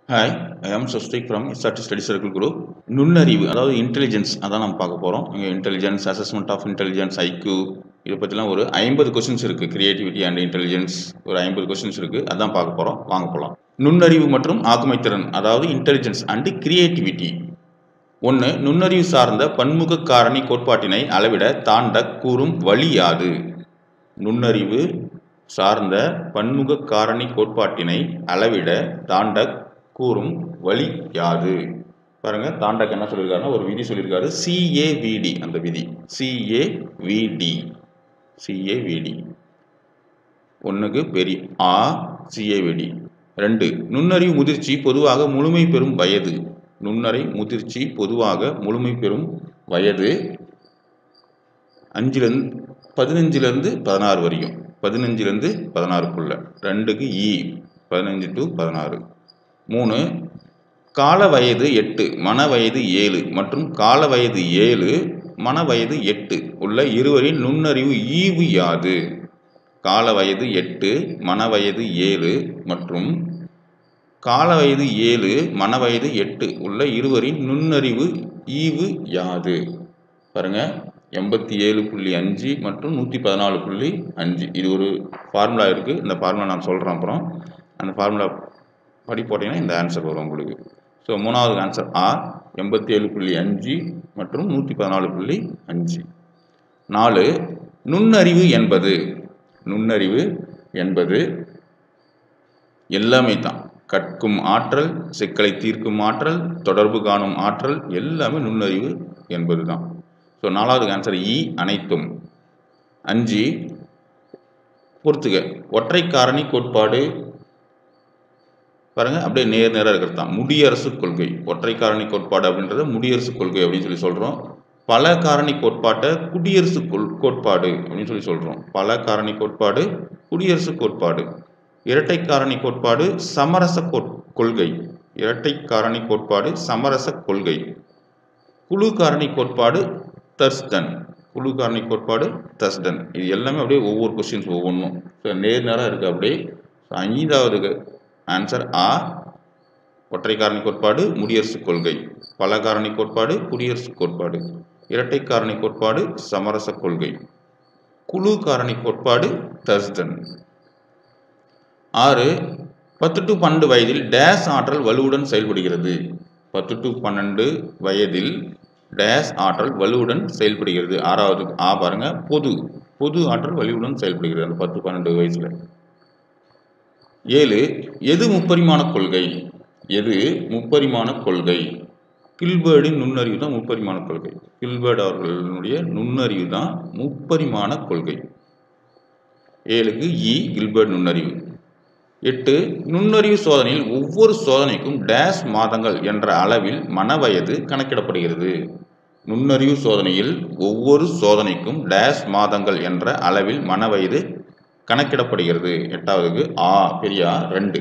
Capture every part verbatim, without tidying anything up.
Hi, I am Swastik from S R T Study Circle Group. நுண்ணறிவு அதாவது intelligence அதான் நம்ம பார்க்க போகிறோம். இங்கே intelligence assessment of intelligence IQ இதை பற்றிலாம் ஒரு ஐம்பது கொஸ்டின்ஸ் இருக்குது. கிரியேட்டிவிட்டி அண்ட் இன்டெலிஜென்ஸ் ஒரு ஐம்பது கொஸ்டின்ஸ் இருக்குது. அதான் பார்க்க போகிறோம். வாங்க போகலாம். நுண்ணறிவு மற்றும் ஆக்குமைத்திறன் அதாவது இன்டெலிஜென்ஸ் அண்ட் கிரியேட்டிவிட்டி. ஒன்று, நுண்ணறிவு சார்ந்த பன்முக காரணி கோட்பாட்டினை அளவிட தாண்ட கூறும் வழி யாது? நுண்ணறிவு சார்ந்த பன்முக காரணி கோட்பாட்டினை அளவிட தாண்ட கூறும் வழி யாது? பாருங்க, தாண்டக்கு என்ன சொல்லியிருக்காருன்னா ஒரு விதி சொல்லியிருக்காரு. சிஏவிடி அந்த விதி சிஏவிடி சிஏவிடி ஒன்றுக்கு பெரிய ஆ சிஏவிடி. ரெண்டு, நுண்ணறிவு முதிர்ச்சி பொதுவாக முழுமை பெறும் வயது. நுண்ணறை முதிர்ச்சி பொதுவாக முழுமை பெறும் வயது அஞ்சிலிருந்து பதினஞ்சிலிருந்து பதினாறு வரைக்கும் பதினஞ்சிலிருந்து பதினாறுக்குள்ள. ரெண்டுக்கு இ பதினஞ்சு டு பதினாறு. மூணு, கால வயது எட்டு மன வயது ஏழு மற்றும் கால வயது ஏழு மன வயது எட்டு உள்ள இருவரின் நுண்ணறிவு ஈவு யாது? கால வயது எட்டு மன வயது ஏழு மற்றும் கால வயது ஏழு மன வயது எட்டு உள்ள இருவரின் நுண்ணறிவு ஈவு யாது? பாருங்க, எண்பத்தி ஏழு புள்ளி அஞ்சு மற்றும் நூற்றி பதினாலு புள்ளி அஞ்சு. இது ஒரு ஃபார்முலா இருக்குது. இந்த ஃபார்முலா நான் சொல்கிறேன். அப்புறம் அந்த ஃபார்முலா படி போட்டிங்கன்னா இந்த ஆன்சர் வரும் உங்களுக்கு. ஸோ மூணாவது ஆன்சர் ஆ எண்பத்தி ஏழு புள்ளி அஞ்சு மற்றும் நூற்றி பதினாலு புள்ளி அஞ்சு. நாலு, நுண்ணறிவு என்பது நுண்ணறிவு என்பது எல்லாமே தான். கற்கும் ஆற்றல், சிக்கலை தீர்க்கும் ஆற்றல், தொடர்பு காணும் ஆற்றல் எல்லாமே நுண்ணறிவு என்பது தான். ஸோ நாலாவது ஆன்சர் இ அனைத்தும். அஞ்சு, பொறுத்துக ஒற்றை காரணி கோட்பாடு. பாருங்க, அப்படியே நேர் நேராக இருக்கிறது தான் முடியரசு கொள்கை. ஒற்றை காரணி கோட்பாடு அப்படின்றத முடியரசு கொள்கை அப்படின்னு சொல்லி சொல்கிறோம். பல காரணி கோட்பாட்டை குடியரசு கொள் கோட்பாடு அப்படின்னு சொல்லி சொல்கிறோம். பல காரணி கோட்பாடு குடியரசு கோட்பாடு. இரட்டை காரணி கோட்பாடு சமரச கொள்கை. இரட்டை காரணி கோட்பாடு சமரச கொள்கை. குழு காரணி கோட்பாடு தர்ஸ்டன். குழு காரணி கோட்பாடு தர்ஸ்டன். இது எல்லாமே அப்படியே ஒவ்வொரு கொஸ்டின்ஸ் ஒவ்வொன்றும் நேர் நேராக இருக்குது. அப்படியே ஐந்தாவது ஆன்சர் ஆ ஒற்றை காரணி கோட்பாடு முடியரசு கொள்கை. பல காரணி கோட்பாடு குடியரசு கோட்பாடு. இரட்டை காரணி கோட்பாடு சமரச கொள்கை. குழு காரணி கோட்பாடு தர்ஸ்டன். ஆறு, பத்து டு பன்னெண்டு வயதில் டேஸ் ஆற்றல் வலுவுடன் செயல்படுகிறது. பத்து டு பன்னெண்டு வயதில் டேஸ் ஆற்றல் வலுவுடன் செயல்படுகிறது. ஆறாவது ஆ பாருங்க, பொது பொது ஆற்றல் வலுவுடன் செயல்படுகிறது அந்த பத்து பன்னெண்டு வயசுல. ஏழு, எது முப்பரிமாண கொள்கை? எது முப்பரிமாண கொள்கை? கில்பர்டின் நுண்ணறிவு தான் முப்பரிமாண கொள்கை. கில்பர்ட் அவர்களுடைய நுண்ணறிவு தான் முப்பரிமாண கொள்கை. ஏழுக்கு இ கில்பர்ட் நுண்ணறிவு. எட்டு, நுண்ணறிவு சோதனையில் ஒவ்வொரு சோதனைக்கும் டேஸ் மாதங்கள் என்ற அளவில் மனவயது கணக்கிடப்படுகிறது. நுண்ணறிவு சோதனையில் ஒவ்வொரு சோதனைக்கும் டேஸ் மாதங்கள் என்ற அளவில் மனவயது கணக்கிடப்படுகிறது. எட்டாவதுக்கு ஆ பெரியா ரெண்டு.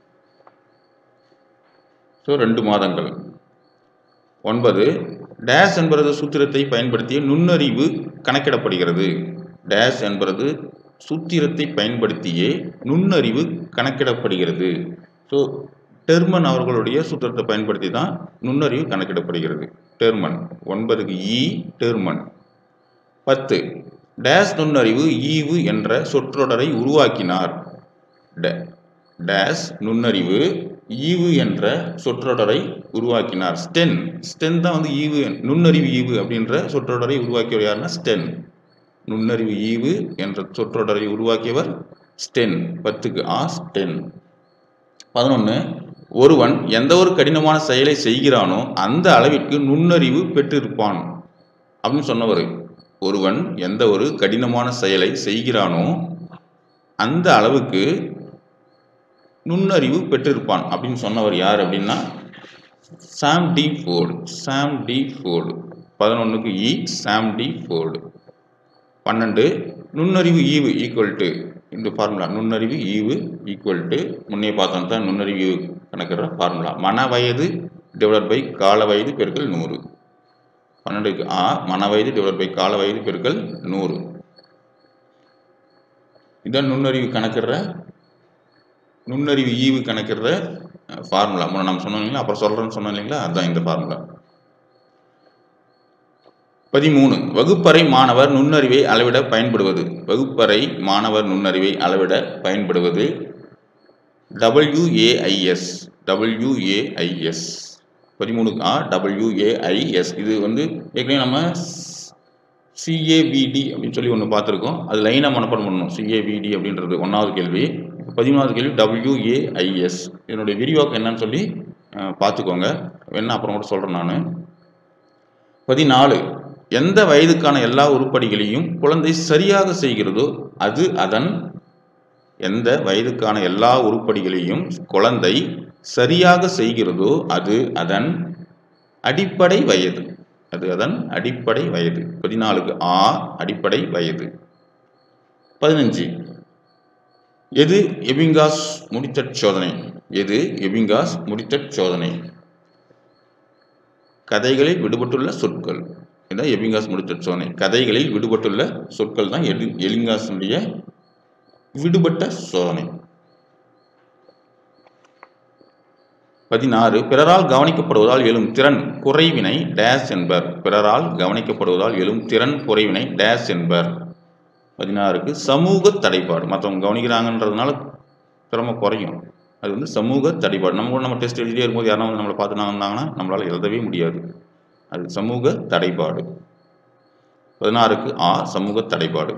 ஸோ ரெண்டு மாதங்கள். ஒன்பது, டேஸ் என்பது சூத்திரத்தை பயன்படுத்திய நுண்ணறிவு கணக்கிடப்படுகிறது. டேஸ் என்பது சூத்திரத்தை பயன்படுத்தியே நுண்ணறிவு கணக்கிடப்படுகிறது. ஸோ டெர்மன் அவர்களுடைய சூத்திரத்தை பயன்படுத்தி தான் நுண்ணறிவு கணக்கிடப்படுகிறது. டெர்மன். ஒன்பதுக்கு இ டெர்மன். பத்து, டேஸ் நுண்ணறிவு ஈவு என்ற சொற்றொடரை உருவாக்கினார். டேஸ் நுண்ணறிவு ஈவு என்ற சொற்றொடரை உருவாக்கினார். ஸ்டென். ஸ்டென் தான் வந்து ஈவு நுண்ணறிவு ஈவு அப்படின்ற சொற்றொடரை உருவாக்கியவர் யாருன்னா ஸ்டென். நுண்ணறிவு ஈவு என்ற சொற்றொடரை உருவாக்கியவர் ஸ்டென். பத்துக்கு ஆ ஸ்டென். பதினொன்று, ஒருவன் எந்த ஒரு கடினமான செயலை செய்கிறானோ அந்த அளவிற்கு நுண்ணறிவு பெற்றிருப்பான் அப்படின்னு சொன்னவர். ஒருவன் எந்த ஒரு கடினமான செயலை செய்கிறானோ அந்த அளவுக்கு நுண்ணறிவு பெற்றிருப்பான் அப்படின்னு சொன்னவர் யார் அப்படின்னா Sam D Ford. Sam D Ford. பதினொன்றுக்கு இ சாம் டி ஃபோர்டு. பன்னெண்டு, நுண்ணறிவு ஈவு ஈக்குவல் டு இந்த ஃபார்முலா. நுண்ணறிவு ஈவு ஈக்குவல் டு முன்னே பார்த்தோம் தான் நுண்ணறிவு கணக்கிற ஃபார்முலா. மன வயது டிவைட் பை கால வயது பெருக்கல் நூறு. பன்னெண்டுக்கு ஆ மன வயது டிவைட் பை கால வயது பெருக்கல் நூறு. இதான் நுண்ணறிவு கணக்கிற நுண்ணறிவு ஈவு கணக்கிற ஃபார்முலா முன்ன நம்ம சொன்னோம் இல்லைங்களா, அப்புறம் சொல்கிறேன்னு சொன்னோம் இல்லைங்களா, அதுதான் இந்த ஃபார்முலா. பதிமூணு வகுப்பறை மாணவர் நுண்ணறிவை அளவிட பயன்படுவது. வகுப்பறை மாணவர் நுண்ணறிவை அளவிட பயன்படுவது டபிள்யூஏஐஎஸ். டபிள்யூஏஐஎஸ் பதிமூணுக்கு ஆ டபிள்யூஏஐஎஸ். இது வந்து ஏற்கனவே நம்ம சிஏபிடி அப்படின்னு சொல்லி ஒன்று பார்த்துருக்கோம். அது லைனாக மனப்பாடம் பண்ணணும். சிஏபிடி அப்படின்றது ஒன்றாவது கேள்வி. பதிமூணாவது கேள்வி டபிள்யூஏஐஎஸ். இதனுடைய விரிவாக்கம் என்னன்னு சொல்லி பார்த்துக்கோங்க. என்ன அப்புறம் கூட சொல்கிறேன் நான். பதினாலு எந்த வயதுக்கான எல்லா உருப்படிகளையும் குழந்தை சரியாக செய்கிறதோ அது அதன் எந்த வயதுக்கான எல்லா உருப்படிகளையும் குழந்தை சரியாக செய்கிறதோ அது அதன் அடிப்படை வயது. அது அதன் அடிப்படை வயது. பதினாலுக்கு ஆ அடிப்படை வயது. பதினஞ்சு எது எபிங்காஸ் முடித்தற் சோதனை. எது எபிங்காஸ் முடித்தற் சோதனை. கதைகளில் விடுபட்டுள்ள சொற்கள். இதுதான் எபிங்காஸ் முடித்தற் சோதனை. கதைகளில் விடுபட்டுள்ள சொற்கள் தான் எது எபிங்காஸுடைய விடுபட்ட சோதனை. பதினாறு பிறரால் கவனிக்கப்படுவதால் எழும் திறன் குறைவினை டேஸ் என்பர். பிறரால் கவனிக்கப்படுவதால் எழும் திறன் குறைவினை டேஸ் என்பர். பதினாறுக்கு சமூக தடைபாடு. மற்றவங்க கவனிக்கிறாங்கன்றதுனால திறமை குறையும். அது வந்து சமூக தடைபாடு. நம்ம கூட நம்ம டெஸ்ட் எழுதிட்டே இருக்கும்போது யாரும் வந்து நம்மளை பார்த்துனா வந்தாங்கன்னா நம்மளால் எழுதவே முடியாது. அது சமூக தடைபாடு. பதினாறுக்கு ஆ சமூக தடைபாடு.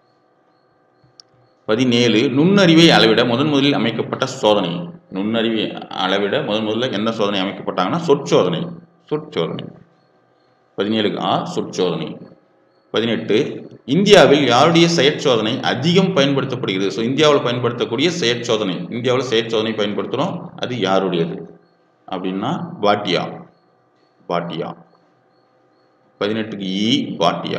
பதினேழு நுண்ணறிவை அளவிட முதன் முதலில் அமைக்கப்பட்ட சோதனை. நுண்ணறிவை அளவிட முதன் முதல்ல எந்த சோதனை அமைக்கப்பட்டாங்கன்னா சொற்சோதனை. சொற்சோதனை. பதினேழுக்கு ஆ சொற்சோதனை. பதினெட்டு இந்தியாவில் யாருடைய செயற்சோதனை அதிகம் பயன்படுத்தப்படுகிறது. ஸோ இந்தியாவில் பயன்படுத்தக்கூடிய செயற்சோதனை, இந்தியாவில் செயற்சோதனை பயன்படுத்துகிறோம், அது யாருடையது அப்படின்னா பாட்டியா. பாட்டியா. பதினெட்டுக்கு இ பாட்டியா.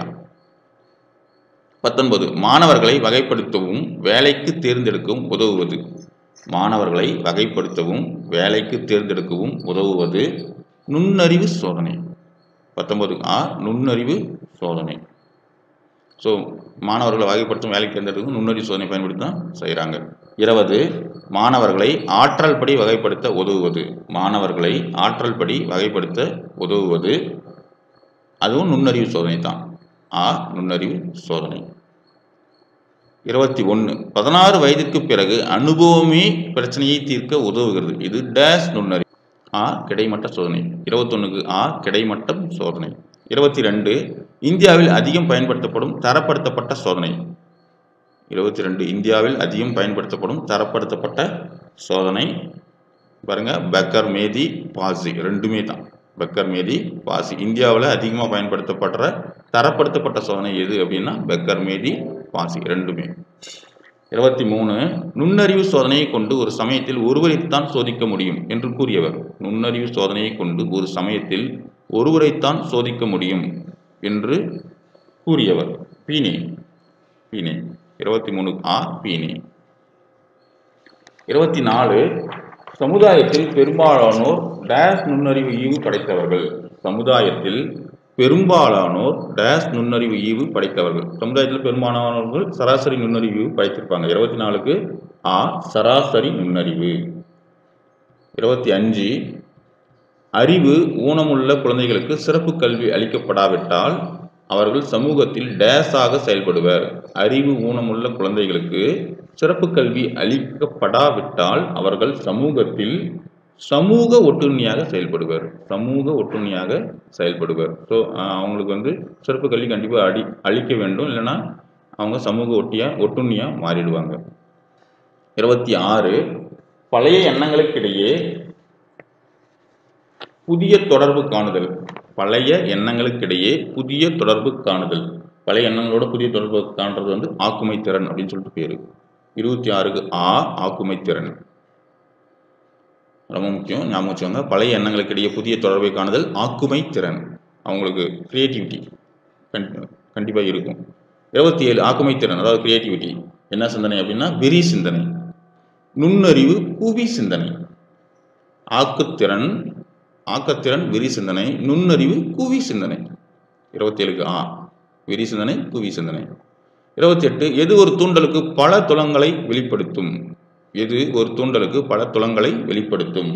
பத்தொன்பது மாணவர்களை வகைப்படுத்தவும் வேலைக்கு தேர்ந்தெடுக்கவும் உதவுவது. மாணவர்களை வகைப்படுத்தவும் வேலைக்கு தேர்ந்தெடுக்கவும் உதவுவது நுண்ணறிவு சோதனை. பத்தொன்பது ஆ நுண்ணறிவு சோதனை. ஸோ மாணவர்களை வகைப்படுத்தும் வேலைக்கு தேர்ந்தெடுக்கவும் நுண்ணறிவு சோதனை பயன்படுத்தி தான் செய்கிறாங்க. இருபது மாணவர்களை ஆற்றல் படி வகைப்படுத்த உதவுவது. மாணவர்களை ஆற்றல் படி வகைப்படுத்த உதவுவது அதுவும் நுண்ணறிவு சோதனை தான். ஆ நுண்ணறிவு சோதனை. இருபத்தி ஒன்று பதினாறு வயதுக்கு பிறகு அனுபவமே பிரச்சனையை தீர்க்க உதவுகிறது. இது டேஸ் நுண்ணறிவு. ஆ கிடைமட்ட சோதனை. இருபத்தொன்னுக்கு ஆ கிடைமட்டம் சோதனை. இருபத்தி ரெண்டு இந்தியாவில் அதிகம் பயன்படுத்தப்படும் தரப்படுத்தப்பட்ட சோதனை. இருபத்தி ரெண்டு இந்தியாவில் அதிகம் பயன்படுத்தப்படும் தரப்படுத்தப்பட்ட சோதனை பாருங்க பெக்கர் மேதி பாசி ரெண்டுமே தான். பெக்கர் மேதி பாசி. இந்தியாவில் அதிகமாக பயன்படுத்தப்படுற தரப்படுத்தப்பட்ட சோதனை எது அப்படின்னா பெக்கர் மேதி பாசி ரெண்டுமே. இருபத்தி மூணு நுண்ணறிவு சோதனையை கொண்டு ஒரு சமயத்தில் ஒருவரைத்தான் சோதிக்க முடியும் என்று கூறியவர். நுண்ணறிவு சோதனையை கொண்டு ஒரு சமயத்தில் ஒருவரைத்தான் சோதிக்க முடியும் என்று கூறியவர் பீனே. பீனே. இருபத்தி மூணு ஆ பீனே. இருபத்தி நாலு சமுதாயத்தில் பெரும்பாலானோர் டேஸ் நுண்ணறிவு ஈவு படைத்தவர்கள். சமுதாயத்தில் பெரும்பாலானோர் டேஸ் நுண்ணறிவு ஈவு படைத்தவர்கள். சமுதாயத்தில் பெரும்பாலானவர்கள் சராசரி நுண்ணறிவு படைத்திருப்பாங்க. இருபத்தி நாலுக்கு ஆ சராசரி நுண்ணறிவு. இருபத்தி அஞ்சு அறிவு ஊனமுள்ள குழந்தைகளுக்கு சிறப்பு கல்வி அளிக்கப்படாவிட்டால் அவர்கள் சமூகத்தில் டேஸாக செயல்படுவர். அறிவு ஊனமுள்ள குழந்தைகளுக்கு சிறப்பு கல்வி அளிக்கப்படாவிட்டால் அவர்கள் சமூகத்தில் சமூக ஒட்டுண்ணியாக செயல்படுவர். சமூக ஒட்டுண்ணியாக செயல்படுவர். ஸோ அவங்களுக்கு வந்து சிறப்பு கல்வி கண்டிப்பாக அடி அளிக்க வேண்டும், இல்லைன்னா அவங்க சமூக ஒட்டியா ஒட்டுண்ணியாக மாறிடுவாங்க. இருபத்தி ஆறு பழைய எண்ணங்களுக்கிடையே புதிய தொடர்பு காணுதல். பழைய எண்ணங்களுக்கிடையே புதிய தொடர்பு காணுதல். பழைய எண்ணங்களோட புதிய தொடர்பு காணுறது வந்து ஆக்குமை திறன் அப்படின்னு சொல்லிட்டு பேரு. இருபத்தி ஆறுக்கு ஆ ஆக்குமை திறன் ரொம்ப முக்கியம், ஞாபகம் வச்சுக்கோங்க. பழைய எண்ணங்களுக்கிடையே புதிய தொடர்பை காணுதல் ஆக்குமை திறன். அவங்களுக்கு கிரியேட்டிவிட்டி கண்டிப்பாக இருக்கும். இருபத்தி ஏழு ஆக்குமை திறன் அதாவது கிரியேட்டிவிட்டி என்ன சிந்தனை அப்படின்னா விரி சிந்தனை. நுண்ணறிவு புவி சிந்தனை. ஆக்குத்திறன் ஆக்கத்திறன் விரி சிந்தனை, நுண்ணறிவு குவி சிந்தனை. இருபத்தி ஏழுக்கு ஆ விரி சிந்தனை குவி சிந்தனை. இருபத்தி எட்டு எது ஒரு தூண்டலுக்கு பல துலங்களை வெளிப்படுத்தும். எது ஒரு தூண்டலுக்கு பல துலங்களை வெளிப்படுத்தும்?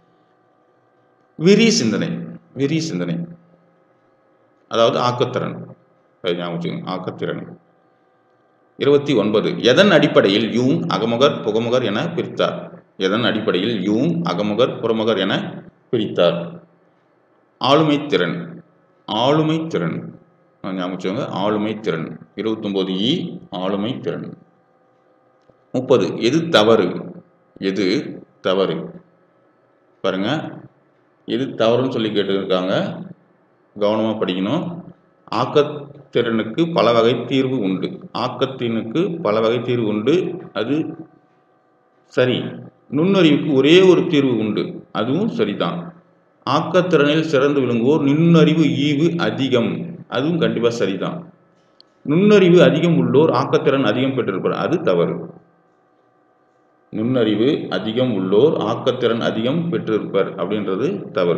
விரி சிந்தனை. விரி சிந்தனை அதாவது ஆக்கத்திறன். ஆக்கத்திறன். இருபத்தி ஒன்பது. எதன் அடிப்படையில் யூங் அகமுகர் புகமுகர் என பிரித்தார்? எதன் அடிப்படையில் யூங் அகமுகர் புறமுகர் என பிரித்தார்? ஆளுமை திறன். ஆளுமை திறன் ஞாபகம் ஆளுமை திறன். இருபத்தி ஒன்பது இ ஆளுமை திறன். முப்பது. எது தவறு? எது தவறு? பாருங்க, எது தவறுன்னு சொல்லி கேட்டுருக்காங்க, கவனமா படிக்கணும். ஆக்கத்திறனுக்கு பல வகை தீர்வு உண்டு. ஆக்கத்தினுக்கு பல வகை தீர்வு உண்டு, அது சரி. நுண்ணறிவுக்கு ஒரே ஒரு தீர்வு உண்டு, அதுவும் சரிதான். ஆக்கத்திறனில் சிறந்து விளங்குவோர் நுண்ணறிவு ஈவு அதிகம், அதுவும் கண்டிப்பா சரிதான். நுண்ணறிவு அதிகம் உள்ளோர் ஆக்கத்திறன் அதிகம் பெற்றிருப்பார், அது தவறு. நுண்ணறிவு அதிகம் உள்ளோர் ஆக்கத்திறன் அதிகம் பெற்றிருப்பார் அப்படின்றது தவறு.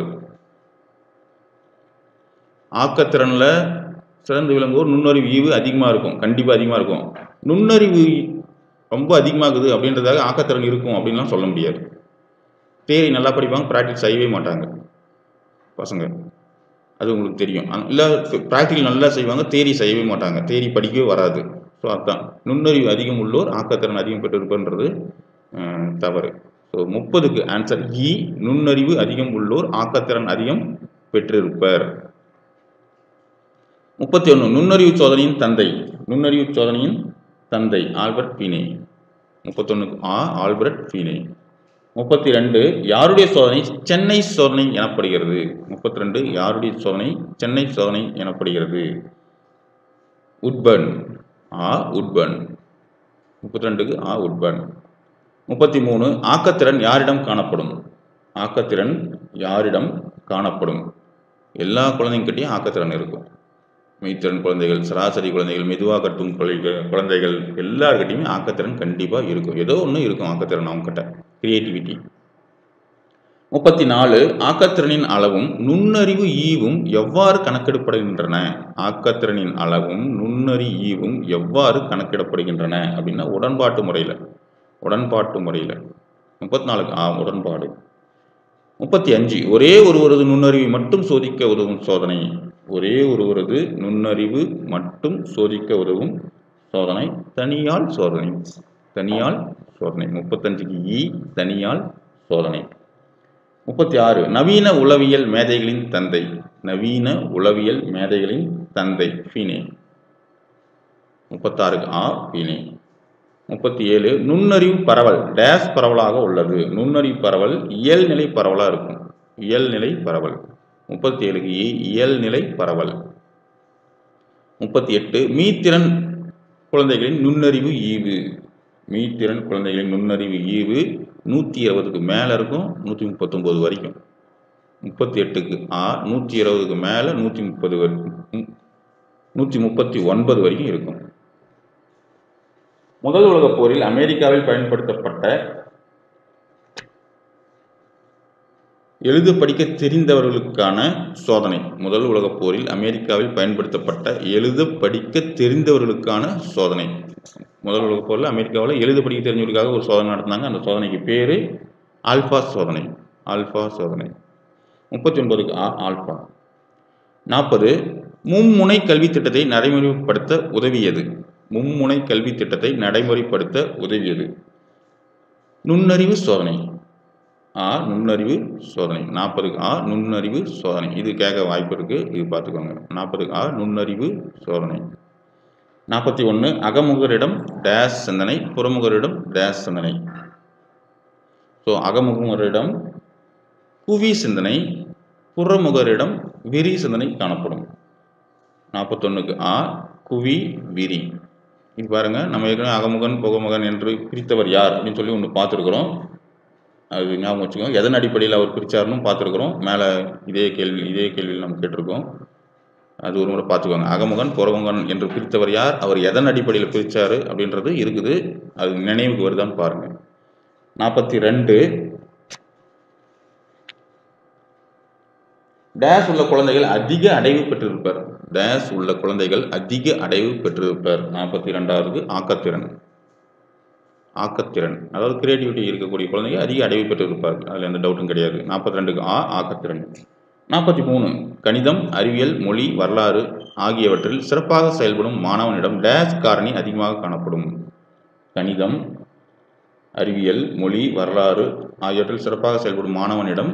ஆக்கத்திறன்ல சிறந்து விளங்குவோர் நுண்ணறிவு ஈவு அதிகமா இருக்கும், கண்டிப்பா அதிகமா இருக்கும். நுண்ணறிவு ரொம்ப அதிகமாகுது அப்படின்றதாக ஆக்கத்திறன் இருக்கும் அப்படின்லாம் சொல்ல முடியாது. தியரி நல்லா படிப்பாங்க, ப்ராக்டிஸ் செய்யவே மாட்டாங்க பசங்க, அது உங்களுக்கு தெரியும். இல்லை ப்ராக்டிக்கல் நல்லா செய்வாங்க, தியரி செய்யவே மாட்டாங்க, தியரி படிக்கவே வராது. ஸோ அதுதான் நுண்ணறிவு அதிகம் உள்ளோர் ஆக்கத்திறன் அதிகம் பெற்றிருப்பன்றது தவறு. ஸோ முப்பதுக்கு ஆன்சர் இ நுண்ணறிவு அதிகம் உள்ளோர் ஆக்கத்திறன் அதிகம் பெற்றிருப்பர். முப்பத்தி ஒன்று. நுண்ணறிவு சோதனையின் தந்தை. நுண்ணறிவு சோதனையின் தந்தை ஆல்பர்ட் பீனே. முப்பத்தொன்னுக்கு ஆ ஆல்பர்ட் பீனே. முப்பத்தி ரெண்டு. யாருடைய சோதனை சென்னை சோதனை எனப்படுகிறது? முப்பத்தி ரெண்டு. யாருடைய சோதனை சென்னை சோதனை எனப்படுகிறது? உட்பர்ன். ஆ உட்பர்ன். முப்பத்தி ரெண்டுக்கு ஆ உட்பர்ன். முப்பத்தி மூணு. ஆக்கத்திறன் யாரிடம் காணப்படும்? ஆக்கத்திறன் யாரிடம் காணப்படும்? எல்லா குழந்தைங்கிட்டையும் ஆக்கத்திறன் இருக்கும். மெய்த்திறன் குழந்தைகள், சராசரி குழந்தைகள், மெதுவாக கட்டும் குழந்தைகள் எல்லாருக்கிட்டையுமே ஆக்கத்திறன் கண்டிப்பாக இருக்கும். ஏதோ ஒன்று இருக்கும் ஆக்கத்திறன் அவங்ககிட்ட, கிரியேட்டிவிட்டி. முப்பத்தி நாலு. ஆக்கத்திறனின் அளவும் நுண்ணறிவு ஈவும் எவ்வாறு கணக்கிடப்படுகின்றன? ஆக்கத்திறனின் அளவும் நுண்ணறி ஈவும் எவ்வாறு கணக்கிடப்படுகின்றன அப்படின்னா உடன்பாட்டு முறையில். உடன்பாட்டு முறையில். முப்பத்தி நாலுக்கு ஆ உடன்பாடு. முப்பத்தி அஞ்சு. ஒரே ஒருவரது நுண்ணறிவை மட்டும் சோதிக்க உதவும் சோதனை. ஒரே ஒருவரது நுண்ணறிவு மட்டும் சோதிக்க உதவும் சோதனை தனியால் சோதனை. தனியால் சோதனை. முப்பத்தஞ்சுக்கு இ தனியால் சோதனை. முப்பத்தி ஆறு. நவீன உளவியல் மேதைகளின் தந்தை. நவீன உளவியல் மேதைகளின் தந்தை பீனே. முப்பத்தாறுக்கு ஆ பீனே. முப்பத்தி ஏழு. நுண்ணறிவு பரவல் டேஸ் பரவலாக உள்ளது. நுண்ணறிவு பரவல் இயல்நிலை பரவலாக இருக்கும். இயல்நிலை பரவல். முப்பத்தி ஏழுக்கு இயல்நிலை பரவல். முப்பத்தி எட்டு. மீத்திறன் குழந்தைகளின் நுண்ணறிவு ஈவு. மீத்திறன் குழந்தைகளின் நுண்ணறிவு ஈவு நூற்றி இருபதுக்கு மேலே இருக்கும், நூற்றி முப்பத்தொம்போது வரைக்கும். முப்பத்தி எட்டுக்கு ஆ நூற்றி இருபதுக்கு மேலே நூற்றி முப்பது வரைக்கும், நூற்றி முப்பத்தி ஒன்பது வரைக்கும் இருக்கும். முதல் உலகப் போரில் அமெரிக்காவில் பயன்படுத்தப்பட்ட எழுத படிக்க தெரிந்தவர்களுக்கான சோதனை. முதல் உலகப் போரில் அமெரிக்காவில் பயன்படுத்தப்பட்ட எழுத படிக்க தெரிந்தவர்களுக்கான சோதனை. முதல் உலகப் போரில் அமெரிக்காவில் எழுத படிக்க தெரிஞ்சவர்களுக்காக ஒரு சோதனை நடத்தினாங்க. அந்த சோதனைக்கு பேர் ஆல்பா சோதனை. ஆல்பா சோதனை. முப்பத்தி ஒன்பதுக்கு ஆ ஆல்பா. நாற்பது. மும்முனை கல்வி திட்டத்தை நடைமுறைப்படுத்த உதவியது. மும்முனை கல்வி திட்டத்தை நடைமுறைப்படுத்த உதவியது நுண்ணறிவு சோதனை. ஆ நுண்ணறிவு சோதனை. நாற்பதுக்கு ஆ நுண்ணறிவு சோதனை. இது கேட்க வாய்ப்பு இருக்கு, இது பார்த்துக்கோங்க. நாற்பதுக்கு ஆ நுண்ணறிவு சோதனை. நாற்பத்தி ஒன்று. அகமுகரிடம் டேஸ் சிந்தனை, புறமுகரிடம் டேஸ் சிந்தனை. ஸோ அகமுகரிடம் குவி சிந்தனை, புறமுகரிடம் விரி சிந்தனை காணப்படும். நாற்பத்தொன்னுக்கு ஆ குவி விரி. இது பாருங்க, நம்ம ஏற்கனவே அகமுகன் புகமுகன் என்று பிரித்தவர் யார் அப்படின்னு சொல்லி ஒன்று பார்த்துருக்குறோம். அது ஞாபகம் வச்சுக்கோங்க. எதன் அடிப்படையில் அவர் பிரித்தார்னு பார்த்துருக்குறோம். மேலே இதே கேள்வி இதே கேள்வியில் நம்ம கேட்டிருக்கோம். அது ஒரு முறை பார்த்துக்கோங்க. அகமுகன் புறமுகன் என்று பிரித்தவர் யார், அவர் எதன் அடிப்படையில் பிரித்தார் அப்படின்றது இருக்குது. அது நினைவுக்கு வருதான்னு பாருங்கள். நாற்பத்தி ரெண்டு. டேஸ் உள்ள குழந்தைகள் அதிக அடைவு பெற்றிருப்பர். டேஸ் உள்ள குழந்தைகள் அதிக அடைவு பெற்றிருப்பர். நாற்பத்தி ரெண்டாவது ஆக்கத்திறன். ஆக்கத்திறன், அதாவது கிரியேட்டிவிட்டி இருக்கக்கூடிய குழந்தைங்க அதிக அடைவு பெற்று இருப்பார்கள், அதில் எந்த டவுட்டும் கிடையாது. நாற்பத்தி ரெண்டுக்கு ஆ ஆக்கத்திறன். நாற்பத்தி மூணு கணிதம், அறிவியல், மொழி, வரலாறு ஆகியவற்றில் சிறப்பாக செயல்படும் மாணவனிடம் டேஷ் காரணி அதிகமாக காணப்படும். கணிதம், அறிவியல், மொழி, வரலாறு ஆகியவற்றில் சிறப்பாக செயல்படும் மாணவனிடம்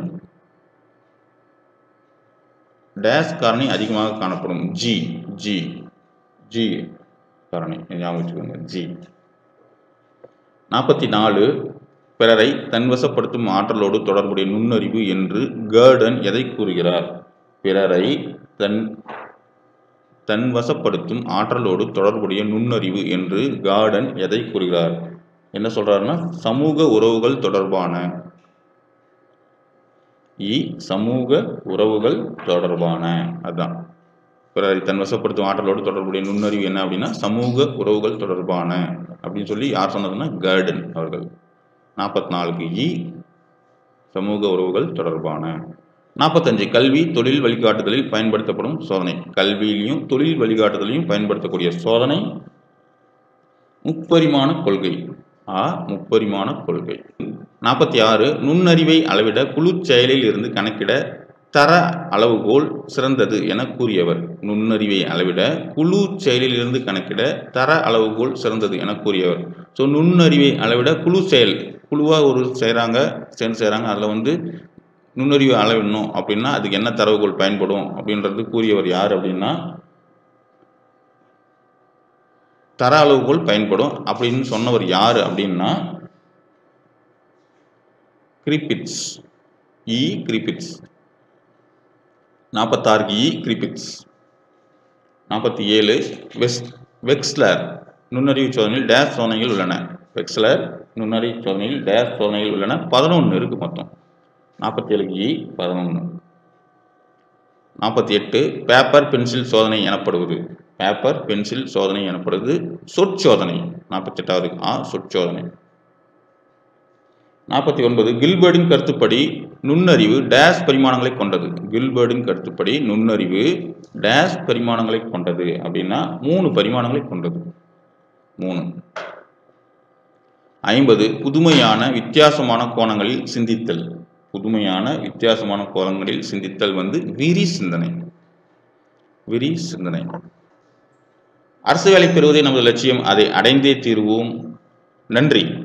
டேஷ் காரணி அதிகமாக காணப்படும். ஜி ஜி ஜி காரணி ஞாபகம் வச்சுக்கோங்க, ஜி. நாற்பத்தி நாலு பிறரை தன்வசப்படுத்தும் ஆற்றலோடு தொடர்புடைய நுண்ணறிவு என்று கேர்டன் எதை கூறுகிறார்? பிறரை தன் தன்வசப்படுத்தும் ஆற்றலோடு தொடர்புடைய நுண்ணறிவு என்று கார்டன் எதை கூறுகிறார்? என்ன சொல்றாருன்னா, சமூக உறவுகள் தொடர்பான இ சமூக உறவுகள் தொடர்பான, அதுதான் பிறரை தன்வசப்படுத்தும் ஆற்றலோடு தொடர்புடைய நுண்ணறிவு என்ன அப்படின்னா சமூக உறவுகள் தொடர்பான அப்படின்னு சொல்லி யார் சொன்னதுன்னா கார்டன் அவர்கள். நாற்பத்தி நாலுக்கு இ சமூக உறவுகள் தொடர்பான. நாற்பத்தஞ்சு கல்வி தொழில் வழிகாட்டுதலில் பயன்படுத்தப்படும் சோதனை. கல்வியிலையும் தொழில் வழிகாட்டுதலையும் பயன்படுத்தக்கூடிய சோதனை முப்பரிமாண கொள்கை. ஆ முப்பரிமாண கொள்கை. நாற்பத்தி ஆறு நுண்ணறிவை அளவிட குழு செயலில் இருந்து கணக்கிட தர அளவுகோல் சிறந்தது என கூறியவர். நுண்ணறிவை அளவிட குழு செயலில் இருந்து கணக்கிட தர அளவுகோல் சிறந்தது என கூறியவர். ஸோ நுண்ணறிவை அளவிட குழு செயல், குழுவாக ஒரு செய்கிறாங்க, சேர்ந்து செய்கிறாங்க, அதில் வந்து நுண்ணறிவை அளவிடணும் அப்படின்னா அதுக்கு என்ன தரவுகோல் பயன்படும் அப்படின்றது கூறியவர் யார் அப்படின்னா தர அளவுகோல் பயன்படும் அப்படின்னு சொன்னவர் யார் அப்படின்னா கிரிபிட்ஸ். இ கிரிபிட்ஸ். நாற்பத்தாறுக்கு இ கிரிபிட்ஸ். நாற்பத்தி ஏழு வெஸ் வெக்ஸ்லர் நுண்ணறிவு சோதனையில் டேஷ் சோதனைகள் உள்ளன. வெக்ஸ்லர் நுண்ணறிவு சோதனையில் டேஷ் சோதனைகள் உள்ளன. பதினொன்று இருக்கு மொத்தம். நாற்பத்தி ஏழுக்கு இ பதினொன்று. நாற்பத்தி எட்டு பேப்பர் பென்சில் சோதனை எனப்படுவது. பேப்பர் பென்சில் சோதனை எனப்படுவது சொற்சோதனை. நாற்பத்தி எட்டாவது ஆ சொற்சோதனை. நாற்பத்தி ஒன்பது கில்பர்டின் கருத்துப்படி நுண்ணறிவு டேஷ் பரிமாணங்களை கொண்டது. கில்பர்டின் கருத்துப்படி நுண்ணறிவு டேஷ் பரிமாணங்களை கொண்டது அப்படின்னா மூணு பரிமாணங்களை கொண்டது. மூணு. ஐம்பது புதுமையான வித்தியாசமான கோணங்களில் சிந்தித்தல். புதுமையான வித்தியாசமான கோணங்களில் சிந்தித்தல் வந்து விரி சிந்தனை. விரி சிந்தனை. அரசு வேலை பெறுவதே நமது லட்சியம், அதை அடைந்தே தீர்வோம். நன்றி.